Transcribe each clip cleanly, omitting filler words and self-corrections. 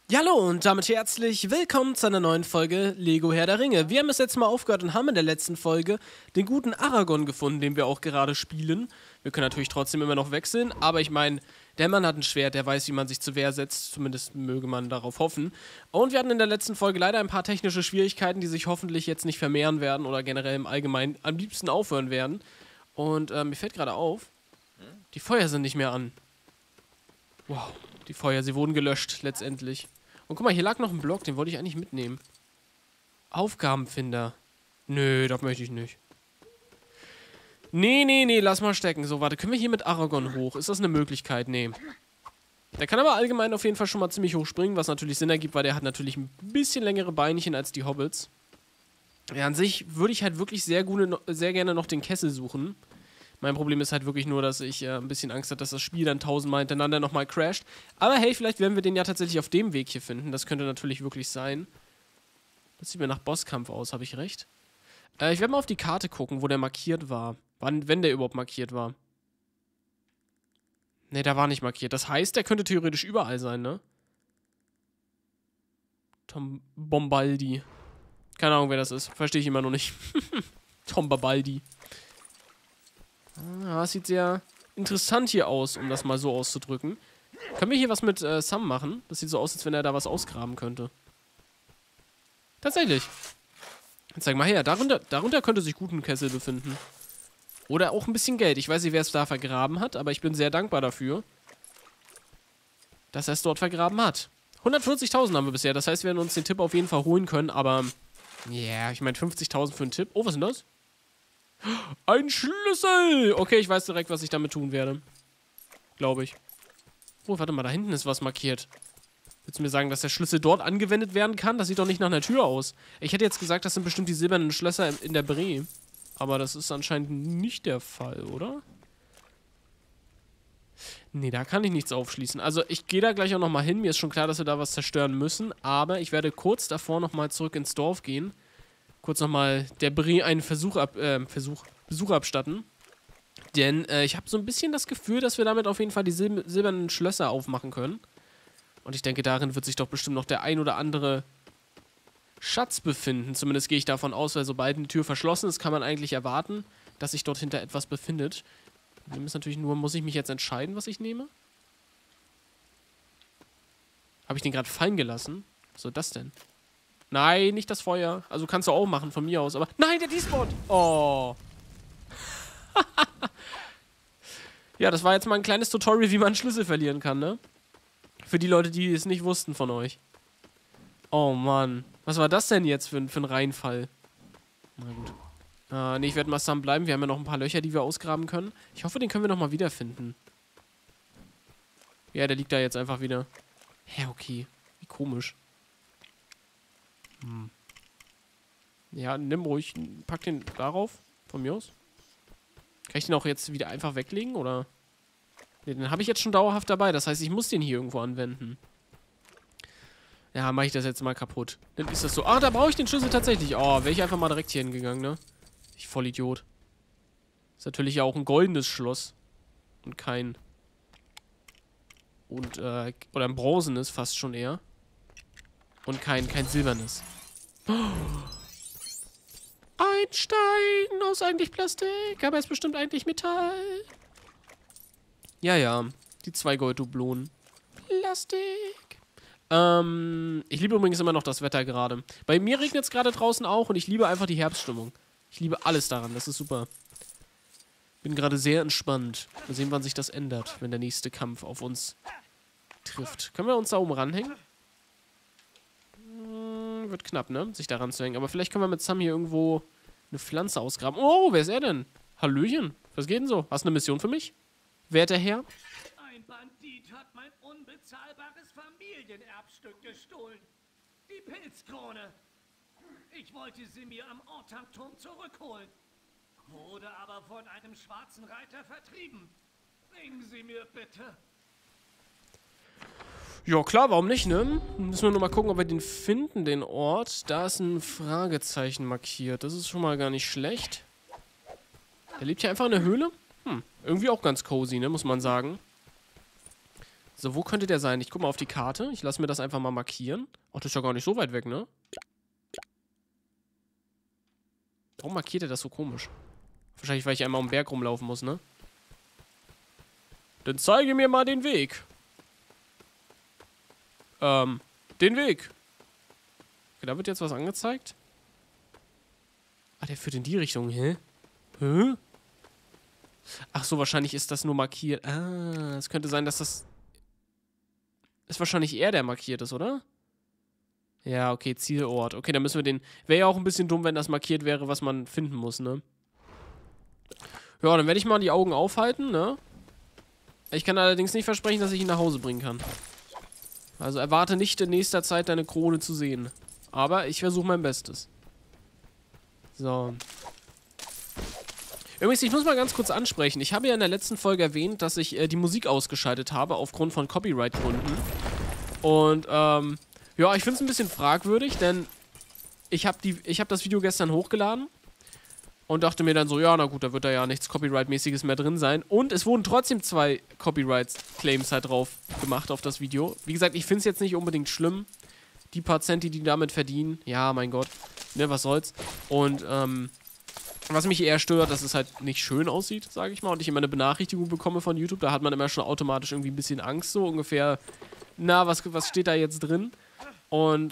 Ja, hallo und damit herzlich willkommen zu einer neuen Folge Lego Herr der Ringe. Wir haben es jetzt mal aufgehört und haben in der letzten Folge den guten Aragorn gefunden, den wir auch gerade spielen. Wir können natürlich trotzdem immer noch wechseln, aber ich meine, der Mann hat ein Schwert, der weiß, wie man sich zur Wehr setzt. Zumindest möge man darauf hoffen. Und wir hatten in der letzten Folge leider ein paar technische Schwierigkeiten, die sich hoffentlich jetzt nicht vermehren werden oder generell im Allgemeinen am liebsten aufhören werden. Und mir fällt gerade auf, die Feuer sind nicht mehr an. Wow, die Feuer, sie wurden gelöscht letztendlich. Und guck mal, hier lag noch ein Block, den wollte ich eigentlich mitnehmen. Aufgabenfinder. Nö, das möchte ich nicht. Nee, lass mal stecken. So, warte, können wir hier mit Aragorn hoch? Ist das eine Möglichkeit? Nee. Der kann aber allgemein auf jeden Fall schon mal ziemlich hoch springen, was natürlich Sinn ergibt, weil der hat natürlich ein bisschen längere Beinchen als die Hobbits. Ja, an sich würde ich halt wirklich sehr gerne noch den Kessel suchen. Mein Problem ist halt wirklich nur, dass ich ein bisschen Angst habe, dass das Spiel dann tausendmal hintereinander nochmal crasht. Aber hey, vielleicht werden wir den ja tatsächlich auf dem Weg hier finden. Das könnte natürlich wirklich sein. Das sieht mir nach Bosskampf aus, habe ich recht? Ich werde mal auf die Karte gucken, wo der markiert war. Wenn der überhaupt markiert war. Ne, der war nicht markiert. Das heißt, der könnte theoretisch überall sein, ne? Tom Bombaldi. Keine Ahnung, wer das ist. Verstehe ich immer noch nicht. Tom Babaldi. Ah, das sieht sehr interessant hier aus, um das mal so auszudrücken. Können wir hier was mit Sam machen? Das sieht so aus, als wenn er da was ausgraben könnte. Tatsächlich. Jetzt zeig mal her. Darunter könnte sich gut ein Kessel befinden. Oder auch ein bisschen Geld. Ich weiß nicht, wer es da vergraben hat, aber ich bin sehr dankbar dafür, dass er es dort vergraben hat. 140.000 haben wir bisher. Das heißt, wir werden uns den Tipp auf jeden Fall holen können, aber ja, yeah, ich meine 50.000 für einen Tipp. Oh, was ist denn das? Ein Schlüssel! Okay, ich weiß direkt, was ich damit tun werde. Glaube ich. Oh, warte mal, da hinten ist was markiert. Willst du mir sagen, dass der Schlüssel dort angewendet werden kann? Das sieht doch nicht nach einer Tür aus. Ich hätte jetzt gesagt, das sind bestimmt die silbernen Schlösser in der Bre. Aber das ist anscheinend nicht der Fall, oder? Nee, da kann ich nichts aufschließen. Also, ich gehe da gleich auch nochmal hin. Mir ist schon klar, dass wir da was zerstören müssen. Aber ich werde kurz davor nochmal zurück ins Dorf gehen. Kurz nochmal der Bre einen Besuch abstatten. Denn ich habe so ein bisschen das Gefühl, dass wir damit auf jeden Fall die silbernen Schlösser aufmachen können. Und ich denke, darin wird sich doch bestimmt noch der ein oder andere Schatz befinden. Zumindest gehe ich davon aus, weil sobald eine Tür verschlossen ist, kann man eigentlich erwarten, dass sich dort hinter etwas befindet. Problem ist natürlich nur, muss ich mich jetzt entscheiden, was ich nehme? Habe ich den gerade fallen gelassen? Was soll das denn? Nein, nicht das Feuer. Also kannst du auch machen, von mir aus, aber... Nein, der Despawn! Oh. Ja, das war jetzt mal ein kleines Tutorial, wie man Schlüssel verlieren kann, ne? Für die Leute, die es nicht wussten von euch. Oh, Mann. Was war das denn jetzt für ein Reinfall? Na gut. Ne, ich werde mal Sam bleiben. Wir haben ja noch ein paar Löcher, die wir ausgraben können. Ich hoffe, den können wir nochmal wiederfinden. Ja, der liegt da jetzt einfach wieder. Hä, okay. Wie komisch. Ja, nimm ruhig. Pack den darauf. Von mir aus. Kann ich den auch jetzt wieder einfach weglegen, oder? Ne, den habe ich jetzt schon dauerhaft dabei. Das heißt, ich muss den hier irgendwo anwenden. Ja, mache ich das jetzt mal kaputt. Dann ist das so. Ah, da brauche ich den Schlüssel tatsächlich. Oh, wäre ich einfach mal direkt hier hingegangen, ne? Ich Vollidiot. Ist natürlich ja auch ein goldenes Schloss. Und kein... oder ein bronzenes fast schon eher. Und kein silbernes. Oh. Ein Stein aus eigentlich Plastik, aber ist bestimmt eigentlich Metall. Ja. Die 2 Golddublonen. Plastik. Ich liebe übrigens immer noch das Wetter gerade. Bei mir regnet es gerade draußen auch und ich liebe einfach die Herbststimmung. Ich liebe alles daran, das ist super. Bin gerade sehr entspannt. Mal sehen, wann sich das ändert, wenn der nächste Kampf auf uns trifft. Können wir uns da oben ranhängen? Wird knapp, ne? Sich da ranzuhängen. Aber vielleicht können wir mit Sam hier irgendwo eine Pflanze ausgraben. Oh, wer ist er denn? Hallöchen. Was geht denn so? Hast du eine Mission für mich? Werter Herr? Ein Bandit hat mein unbezahlbares Familienerbstück gestohlen. Die Pilzkrone. Ich wollte sie mir am Orthanturm zurückholen. Wurde aber von einem schwarzen Reiter vertrieben. Bringen Sie mir bitte. Ja, klar, warum nicht, ne? Müssen wir nur mal gucken, ob wir den finden, den Ort. Da ist ein Fragezeichen markiert. Das ist schon mal gar nicht schlecht. Der lebt hier einfach in der Höhle? Irgendwie auch ganz cozy, ne, muss man sagen. So, wo könnte der sein? Ich guck mal auf die Karte. Ich lasse mir das einfach mal markieren. Ach, das ist ja gar nicht so weit weg, ne? Warum markiert er das so komisch? Wahrscheinlich, weil ich einmal um den Berg rumlaufen muss, ne? Dann zeige mir mal den Weg. Den Weg. Okay, da wird jetzt was angezeigt. Ah, der führt in die Richtung, hä? Hä? Ach so, wahrscheinlich ist das nur markiert. Ah, es könnte sein, dass das... Ist wahrscheinlich er, der markiert ist, oder? Ja, okay, Zielort. Okay, dann müssen wir den... Wäre ja auch ein bisschen dumm, wenn das markiert wäre, was man finden muss, ne? Ja, dann werde ich mal die Augen aufhalten, ne? Ich kann allerdings nicht versprechen, dass ich ihn nach Hause bringen kann. Also erwarte nicht in nächster Zeit deine Krone zu sehen. Aber ich versuche mein Bestes. So. Übrigens, ich muss mal ganz kurz ansprechen. Ich habe ja in der letzten Folge erwähnt, dass ich die Musik ausgeschaltet habe, aufgrund von Copyright-Gründen. Und, ja, ich finde es ein bisschen fragwürdig, denn ich hab das Video gestern hochgeladen und dachte mir dann so, ja, na gut, da wird da ja nichts Copyright-mäßiges mehr drin sein. Und es wurden trotzdem 2 Copyright-Claims halt drauf gemacht auf das Video. Wie gesagt, ich finde es jetzt nicht unbedingt schlimm. Die paar Cent, die damit verdienen, ja, mein Gott, ne, was soll's. Und, was mich eher stört, dass es halt nicht schön aussieht, sage ich mal, und ich immer eine Benachrichtigung bekomme von YouTube. Da hat man immer schon automatisch irgendwie ein bisschen Angst, so ungefähr, na, was steht da jetzt drin? Und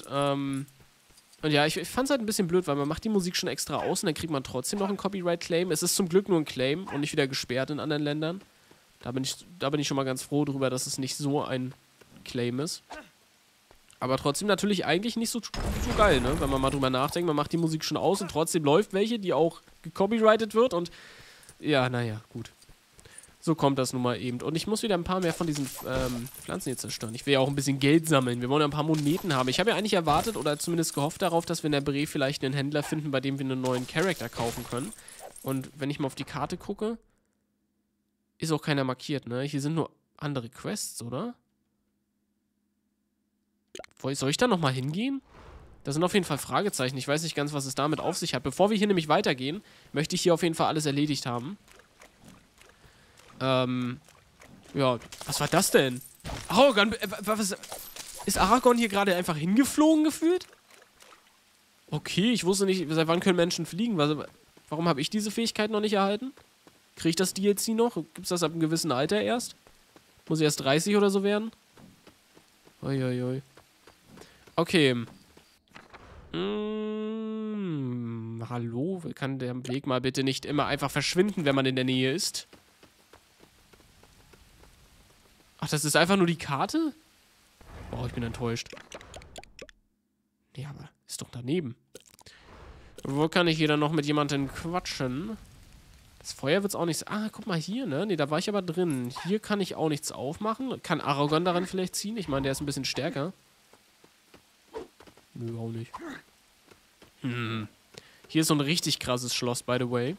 ja, ich fand es halt ein bisschen blöd, weil man macht die Musik schon extra aus und dann kriegt man trotzdem noch einen Copyright-Claim. Es ist zum Glück nur ein Claim und nicht wieder gesperrt in anderen Ländern. Da bin ich schon mal ganz froh drüber, dass es nicht so ein Claim ist. Aber trotzdem natürlich eigentlich nicht so geil, ne? Wenn man mal drüber nachdenkt, man macht die Musik schon aus und trotzdem läuft welche, die auch gecopyrightet wird und ja, naja, gut. So kommt das nun mal eben. Und ich muss wieder ein paar mehr von diesen Pflanzen hier zerstören. Ich will ja auch ein bisschen Geld sammeln. Wir wollen ja ein paar Moneten haben. Ich habe ja eigentlich erwartet oder zumindest gehofft darauf, dass wir in der Bre vielleicht einen Händler finden, bei dem wir einen neuen Charakter kaufen können. Und wenn ich mal auf die Karte gucke, ist auch keiner markiert, ne? Hier sind nur andere Quests, oder? Soll ich da nochmal hingehen? Da sind auf jeden Fall Fragezeichen. Ich weiß nicht ganz, was es damit auf sich hat. Bevor wir hier nämlich weitergehen, möchte ich hier auf jeden Fall alles erledigt haben. Ja, was war das denn? Aragorn, was... Ist Aragorn hier gerade einfach hingeflogen gefühlt? Okay, ich wusste nicht, seit wann können Menschen fliegen? Warum habe ich diese Fähigkeit noch nicht erhalten? Kriege ich das DLC noch? Gibt es das ab einem gewissen Alter erst? Muss ich erst 30 oder so werden? Uiuiui. Okay. Hallo? Kann der Weg mal bitte nicht immer einfach verschwinden, wenn man in der Nähe ist? Ach, das ist einfach nur die Karte? Boah, ich bin enttäuscht. Ja, aber ist doch daneben. Wo kann ich hier dann noch mit jemandem quatschen? Das Feuer wird's auch nicht... Ah, guck mal hier, ne? Ne, da war ich aber drin. Hier kann ich auch nichts aufmachen. Kann Aragorn daran vielleicht ziehen? Ich meine, der ist ein bisschen stärker. Nö, auch nicht. Hier ist so ein richtig krasses Schloss, by the way.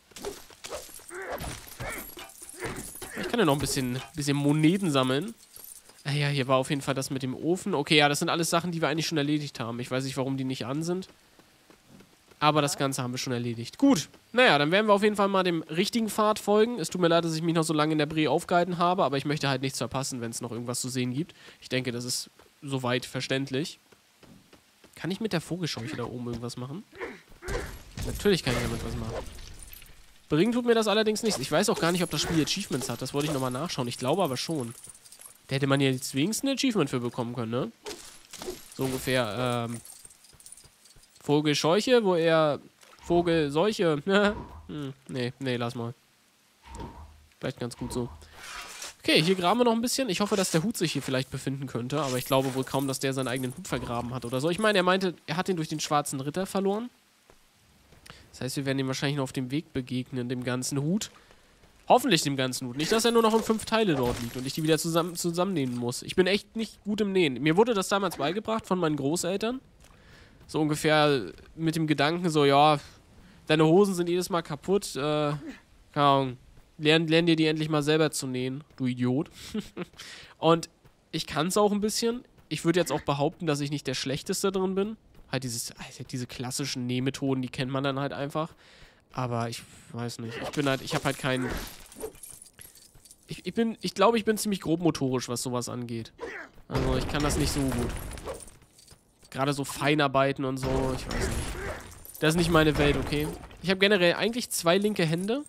Ich kann ja noch ein bisschen Moneten sammeln. Ah ja, hier war auf jeden Fall das mit dem Ofen. Okay, ja, das sind alles Sachen, die wir eigentlich schon erledigt haben. Ich weiß nicht, warum die nicht an sind. Aber das Ganze haben wir schon erledigt. Gut, naja, dann werden wir auf jeden Fall mal dem richtigen Pfad folgen. Es tut mir leid, dass ich mich noch so lange in der Bre aufgehalten habe, aber ich möchte halt nichts verpassen, wenn es noch irgendwas zu sehen gibt. Ich denke, das ist soweit verständlich. Kann ich mit der Vogelscheuche da oben irgendwas machen? Natürlich kann ich damit was machen. Bringen tut mir das allerdings nichts. Ich weiß auch gar nicht, ob das Spiel Achievements hat. Das wollte ich nochmal nachschauen. Ich glaube aber schon. Da hätte man ja jetzt wenigstens ein Achievement für bekommen können, ne? So ungefähr, Vogelscheuche, wo er... Vogelseuche. Nee, lass mal. Vielleicht ganz gut so. Okay, hier graben wir noch ein bisschen. Ich hoffe, dass der Hut sich hier vielleicht befinden könnte. Aber ich glaube wohl kaum, dass der seinen eigenen Hut vergraben hat oder so. Ich meine, er meinte, er hat ihn durch den schwarzen Ritter verloren. Das heißt, wir werden ihm wahrscheinlich noch auf dem Weg begegnen, dem ganzen Hut. Hoffentlich dem ganzen Hut. Nicht, dass er nur noch in 5 Teile dort liegt und ich die wieder zusammennähen muss. Ich bin echt nicht gut im Nähen. Mir wurde das damals beigebracht von meinen Großeltern. So ungefähr mit dem Gedanken so, ja, deine Hosen sind jedes Mal kaputt. Keine Ahnung. Lern dir die endlich mal selber zu nähen, du Idiot. Und ich kann es auch ein bisschen. Ich würde jetzt auch behaupten, dass ich nicht der Schlechteste drin bin. Halt diese klassischen Nähmethoden, die kennt man dann halt einfach. Aber ich weiß nicht. Ich habe halt keinen... Ich glaube, ich bin ziemlich grobmotorisch, was sowas angeht. Also ich kann das nicht so gut. Gerade so Feinarbeiten und so, ich weiß nicht. Das ist nicht meine Welt, okay? Ich habe generell eigentlich 2 linke Hände.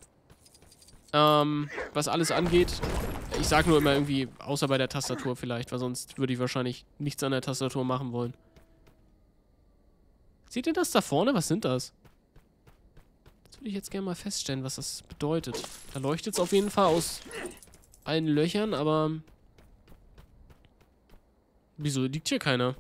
Was alles angeht. Ich sag nur immer irgendwie, außer bei der Tastatur vielleicht, weil sonst würde ich wahrscheinlich nichts an der Tastatur machen wollen. Seht ihr das da vorne? Was sind das? Das würde ich jetzt gerne mal feststellen, was das bedeutet. Da leuchtet es auf jeden Fall aus allen Löchern, aber... Wieso liegt hier keiner?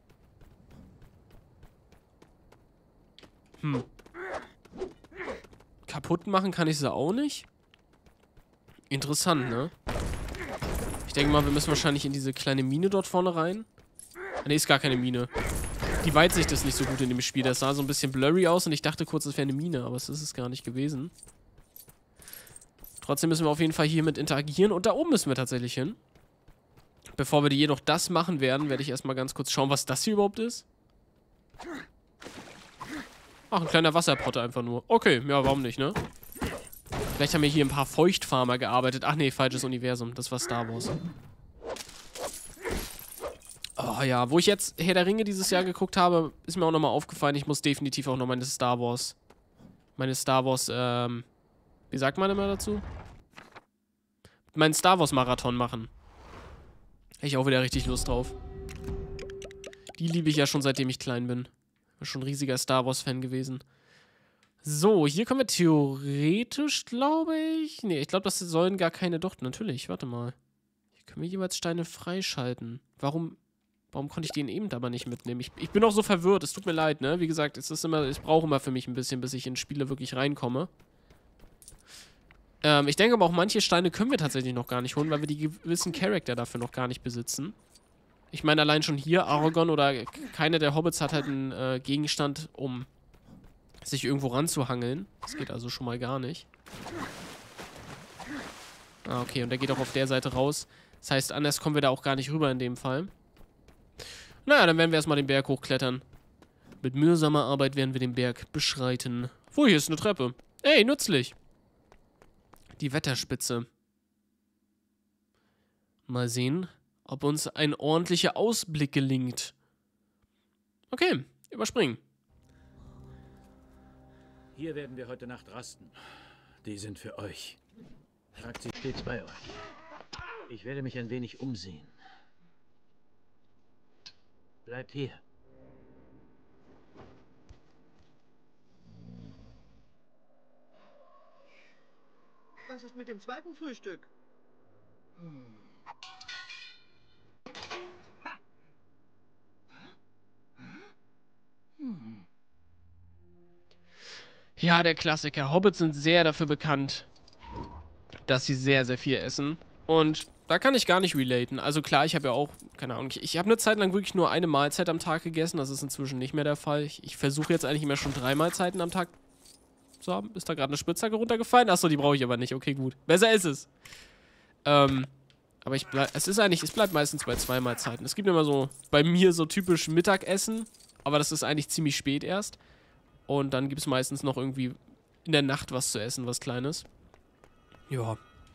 Kaputt machen kann ich sie auch nicht? Interessant, ne? Ich denke mal, wir müssen wahrscheinlich in diese kleine Mine dort vorne rein. Ne, ist gar keine Mine. Die Weitsicht ist nicht so gut in dem Spiel. Das sah so ein bisschen blurry aus und ich dachte kurz, es wäre eine Mine, aber es ist es gar nicht gewesen. Trotzdem müssen wir auf jeden Fall hier mit interagieren und da oben müssen wir tatsächlich hin. Bevor wir jedoch das machen werden, werde ich erstmal ganz kurz schauen, was das hier überhaupt ist. Ach, ein kleiner Wasserpotter einfach nur. Okay, ja, warum nicht, ne? Vielleicht haben wir hier ein paar Feuchtfarmer gearbeitet. Ach nee, falsches Universum. Das war Star Wars. Oh ja, wo ich jetzt Herr der Ringe dieses Jahr geguckt habe, ist mir auch nochmal aufgefallen, ich muss definitiv auch noch meine Star Wars, wie sagt man immer dazu? Meinen Star Wars Marathon machen. Hätte ich auch wieder richtig Lust drauf. Die liebe ich ja schon seitdem ich klein bin. Bin schon ein riesiger Star Wars Fan gewesen. So, hier können wir theoretisch, glaube ich... Ne, ich glaube, das sollen gar keine... Doch, natürlich, warte mal. Hier können wir jeweils Steine freischalten. Warum konnte ich den eben aber nicht mitnehmen? Ich bin auch so verwirrt, es tut mir leid, ne? Wie gesagt, es braucht immer für mich ein bisschen, bis ich in Spiele wirklich reinkomme. Ich denke aber auch, manche Steine können wir tatsächlich noch gar nicht holen, weil wir die gewissen Charakter dafür noch gar nicht besitzen. Ich meine, allein schon hier, Aragorn oder keiner der Hobbits hat halt einen Gegenstand, um sich irgendwo ranzuhangeln. Das geht also schon mal gar nicht. Ah, okay, und der geht auch auf der Seite raus. Das heißt, anders kommen wir da auch gar nicht rüber in dem Fall. Naja, dann werden wir erstmal den Berg hochklettern. Mit mühsamer Arbeit werden wir den Berg beschreiten. Oh, hier ist eine Treppe. Ey, nützlich. Die Wetterspitze. Mal sehen, ob uns ein ordentlicher Ausblick gelingt. Okay, überspringen. Hier werden wir heute Nacht rasten. Die sind für euch. Tragt sie stets bei euch. Ich werde mich ein wenig umsehen. Bleibt hier. Was ist mit dem zweiten Frühstück? Ja, der Klassiker. Hobbits sind sehr dafür bekannt, dass sie sehr, sehr viel essen. Und da kann ich gar nicht relaten. Also klar, ich habe ja auch, keine Ahnung, ich habe eine Zeit lang wirklich nur eine Mahlzeit am Tag gegessen. Das ist inzwischen nicht mehr der Fall. Ich versuche jetzt eigentlich immer schon 3 Mahlzeiten am Tag zu haben. Ist da gerade eine Spitzhacke runtergefallen? Achso, die brauche ich aber nicht. Okay, gut. Besser ist es. Aber es bleibt meistens bei 2 Mahlzeiten. Es gibt immer so, bei mir so typisch Mittagessen. Aber das ist eigentlich ziemlich spät erst. Und dann gibt es meistens noch irgendwie in der Nacht was zu essen, was Kleines. Ja.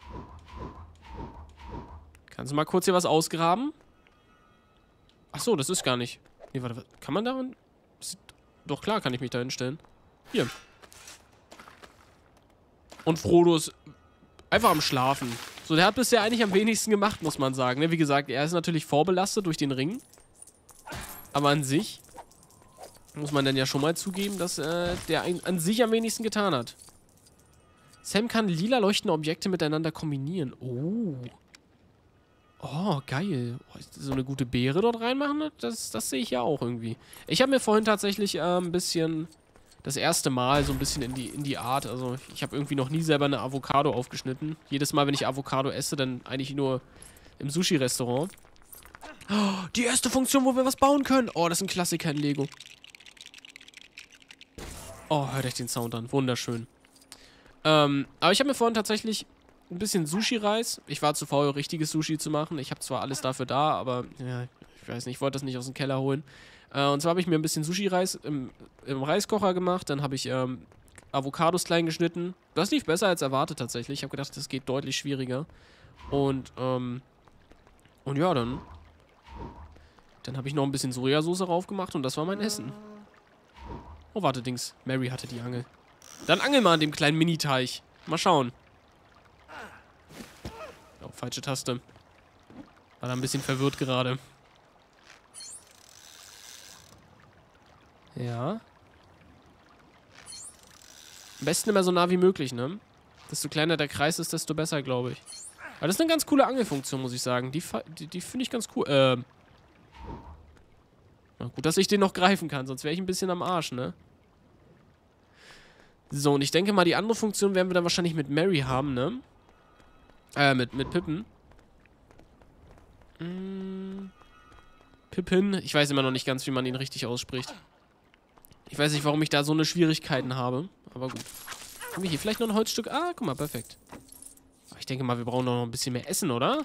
Kannst du mal kurz hier was ausgraben? Achso, das ist gar nicht. Nee, warte, kann man da... Doch, klar kann ich mich da hinstellen. Hier. Und Frodo ist einfach am Schlafen. So, der hat bisher eigentlich am wenigsten gemacht, muss man sagen. Ne? Wie gesagt, er ist natürlich vorbelastet durch den Ring. Aber an sich muss man dann ja schon mal zugeben, dass der an sich am wenigsten getan hat. Sam kann lila leuchtende Objekte miteinander kombinieren. Oh. Oh, geil. Oh, so eine gute Beere dort reinmachen, das sehe ich ja auch irgendwie. Ich habe mir vorhin tatsächlich ein bisschen, das erste Mal so ein bisschen in die Art, also ich habe irgendwie noch nie selber eine Avocado aufgeschnitten. Jedes Mal, wenn ich Avocado esse, dann eigentlich nur im Sushi-Restaurant. Oh, die erste Funktion, wo wir was bauen können. Oh, das ist ein Klassiker in Lego. Oh, hört euch den Sound an. Wunderschön. Aber ich habe mir vorhin tatsächlich ein bisschen Sushi-Reis. Ich war zu faul, richtiges Sushi zu machen. Ich habe zwar alles dafür da, aber ja, ich weiß nicht, ich wollte das nicht aus dem Keller holen. Und zwar habe ich mir ein bisschen Sushi-Reis im Reiskocher gemacht. Dann habe ich Avocados klein geschnitten. Das lief besser als erwartet tatsächlich. Ich habe gedacht, das geht deutlich schwieriger. Und ja, dann habe ich noch ein bisschen Sojasauce drauf gemacht und das war mein Essen. Oh, warte, Dings. Mary hatte die Angel. Dann angel mal an dem kleinen Mini-Teich. Mal schauen. Oh, falsche Taste. War da ein bisschen verwirrt gerade. Ja. Am besten immer so nah wie möglich, ne? Desto kleiner der Kreis ist, desto besser, glaube ich. Aber das ist eine ganz coole Angelfunktion, muss ich sagen. Die finde ich ganz cool. Na gut, dass ich den noch greifen kann, sonst wäre ich ein bisschen am Arsch, ne? So, und ich denke mal, die andere Funktion werden wir dann wahrscheinlich mit Mary haben, ne? Mit Pippin. Pippin. Ich weiß immer noch nicht ganz, wie man ihn richtig ausspricht. Ich weiß nicht, warum ich da so eine Schwierigkeiten habe. Aber gut. Haben wir hier vielleicht noch ein Holzstück? Ah, guck mal, perfekt. Aber ich denke mal, wir brauchen noch ein bisschen mehr Essen, oder?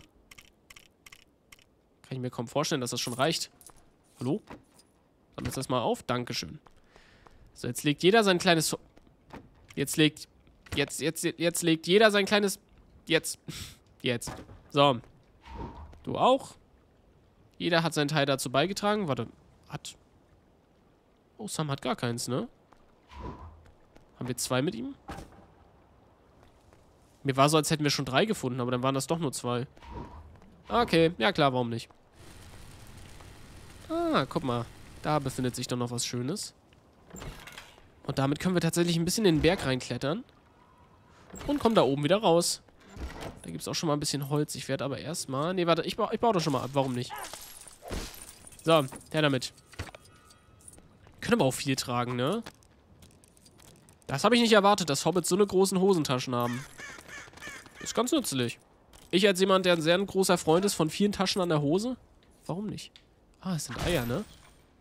Kann ich mir kaum vorstellen, dass das schon reicht. Hallo? Sammelt das mal auf. Dankeschön. So, jetzt legt jeder sein kleines... Jetzt legt jeder sein kleines... Jetzt. So. Du auch. Jeder hat seinen Teil dazu beigetragen. Warte. Oh, Sam hat gar keins, ne? Haben wir 2 mit ihm? Mir war so, als hätten wir schon 3 gefunden, aber dann waren das doch nur 2. Okay, ja klar, warum nicht? Ah, guck mal. Da befindet sich doch noch was Schönes. Und damit können wir tatsächlich ein bisschen in den Berg reinklettern. Und kommen da oben wieder raus. Da gibt es auch schon mal ein bisschen Holz. Ich werde aber erstmal... Nee, warte, ich baue das schon mal ab. Warum nicht? So, her damit. Können aber auch viel tragen, ne? Das habe ich nicht erwartet, dass Hobbits so eine großen Hosentaschen haben. Ist ganz nützlich. Ich als jemand, der ein sehr großer Freund ist von vielen Taschen an der Hose. Warum nicht? Ah, es sind Eier, ne?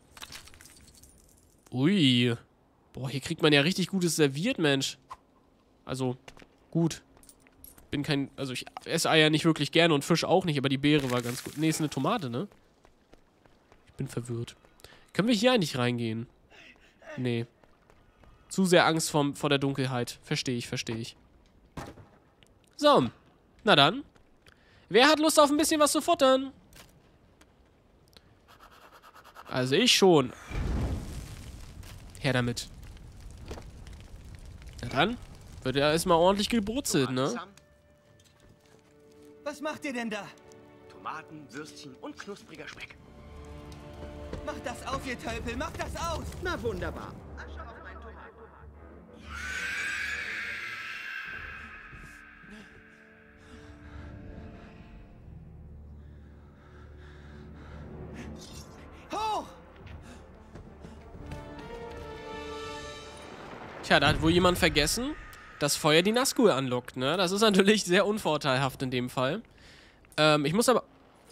Ui. Boah, hier kriegt man ja richtig Gutes serviert, Mensch. Also, gut. Also ich esse Eier nicht wirklich gerne und Fisch auch nicht, aber die Beere war ganz gut. Ne, ist eine Tomate, ne? Ich bin verwirrt. Können wir hier eigentlich reingehen? Nee. Zu sehr Angst vor der Dunkelheit. Verstehe ich. So. Na dann. Wer hat Lust auf ein bisschen was zu futtern? Also ich schon. Her damit. Na dann. Wird ja erstmal ordentlich gebrutzelt, ne? Was macht ihr denn da? Tomaten, Würstchen und knuspriger Speck. Macht das auf, ihr Tölpel, macht das aus! Na wunderbar. Asche auf meinen Tomaten. Hoch! Tja, da hat wohl jemand vergessen, dass Feuer die Nazgul anlockt, ne? Das ist natürlich sehr unvorteilhaft in dem Fall. Ich muss aber...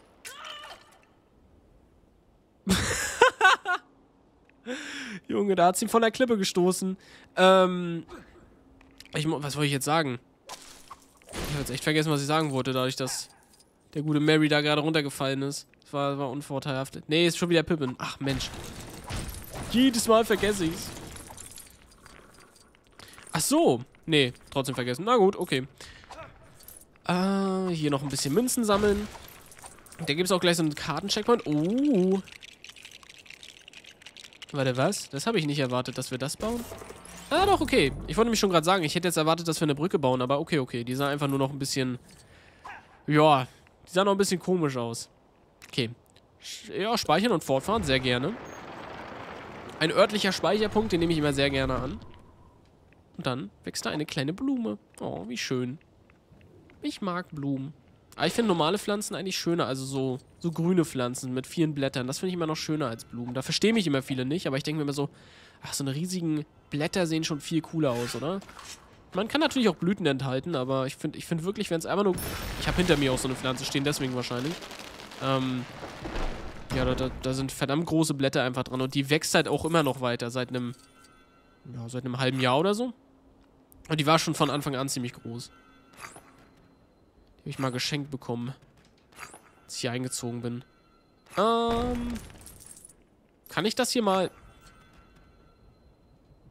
Junge, da hat's ihn von der Klippe gestoßen. Was wollte ich jetzt sagen? Ich habe jetzt echt vergessen, was ich sagen wollte, dadurch, dass der gute Mary da gerade runtergefallen ist. Das war unvorteilhaft. Nee, ist schon wieder Pippin. Ach, Mensch. Jedes Mal vergesse ich's. Ach so. Nee, trotzdem vergessen. Na gut, okay. Hier noch ein bisschen Münzen sammeln. Da gibt es auch gleich so einen Kartencheckpoint. Oh. Warte, was? Das habe ich nicht erwartet, dass wir das bauen. Ah, doch, okay. Ich wollte nämlich schon gerade sagen, ich hätte jetzt erwartet, dass wir eine Brücke bauen, aber okay. Die sah einfach nur noch ein bisschen... Ja, die sah noch ein bisschen komisch aus. Okay. Ja, speichern und fortfahren, sehr gerne. Ein örtlicher Speicherpunkt, den nehme ich immer sehr gerne an. Und dann wächst da eine kleine Blume. Oh, wie schön. Ich mag Blumen. Aber ich finde normale Pflanzen eigentlich schöner, also so grüne Pflanzen mit vielen Blättern. Das finde ich immer noch schöner als Blumen. Da verstehen mich immer viele nicht, aber ich denke mir immer so, ach, so eine riesigen Blätter sehen schon viel cooler aus, oder? Man kann natürlich auch Blüten enthalten, aber ich finde wirklich, wenn es einfach nur... Ich habe hinter mir auch so eine Pflanze stehen, deswegen wahrscheinlich. Ja, da sind verdammt große Blätter einfach dran und die wächst halt auch immer noch weiter, seit einem halben Jahr oder so. Und die war schon von Anfang an ziemlich groß. Die habe ich mal geschenkt bekommen, als ich hier eingezogen bin. Kann ich das hier mal...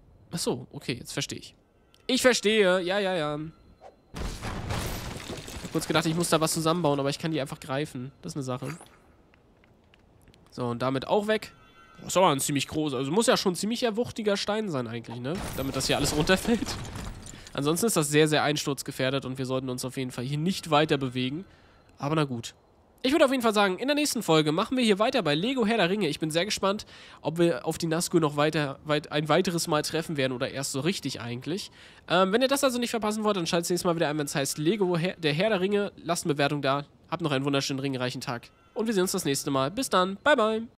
Achso, okay, jetzt verstehe ich. Ich verstehe, ja. Kurz gedacht, ich muss da was zusammenbauen, aber ich kann die einfach greifen. Das ist eine Sache. So, und damit auch weg. Boah, ist aber ein ziemlich groß. Also muss ja schon ein ziemlich wuchtiger Stein sein eigentlich, ne? Damit das hier alles runterfällt. Ansonsten ist das sehr, sehr einsturzgefährdet und wir sollten uns auf jeden Fall hier nicht weiter bewegen. Aber na gut. Ich würde auf jeden Fall sagen, in der nächsten Folge machen wir hier weiter bei Lego Herr der Ringe. Ich bin sehr gespannt, ob wir auf die Nazgul noch ein weiteres Mal treffen werden oder erst so richtig eigentlich. Wenn ihr das also nicht verpassen wollt, dann schaltet das nächste Mal wieder ein, wenn es heißt Lego der Herr der Ringe. Lasst eine Bewertung da. Habt noch einen wunderschönen ringreichen Tag. Und wir sehen uns das nächste Mal. Bis dann. Bye, bye.